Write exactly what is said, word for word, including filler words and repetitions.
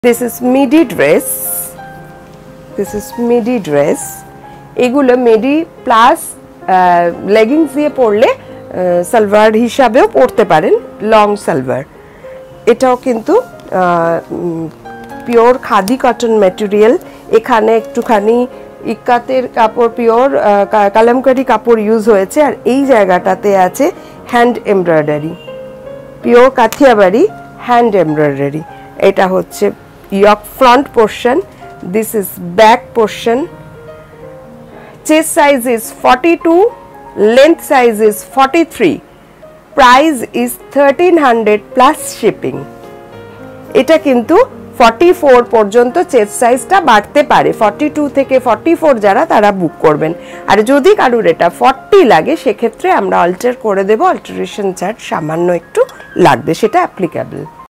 This is midi dress. This is midi dress. এগুলো midi plus leggings দিয়ে পরলে সালোয়ার হিসাবেও পরতে পারেন, লং সালোয়ার। এটাও কিন্তু পিওর খাদি কটন ম্যাটেরিয়াল। এখানে একটুখানি ইক্কাতের কাপড়, পিওর কালামকারী কাপড় ইউজ হয়েছে, আর এই জায়গাটাতে আছে hand embroidery, pure Kathiawari hand embroidery. এটা হচ্ছে yoke front portion, this is back portion. Chest size is forty-two, length size is forty-three, price is thirteen hundred plus shipping. এটা কিন্তু forty-four পর্যন্ত চেস্ট সাইজটা বাড়তে পারে, forty-two থেকে forty-four যারা তারা বুক করবেন। আর যদি কারোর এটা forty লাগে সেক্ষেত্রে আমরা অল্টার করে দেব, অল্টারেশন চার্জ সামান্য একটু লাগবে, সেটা অ্যাপ্লিকেবল।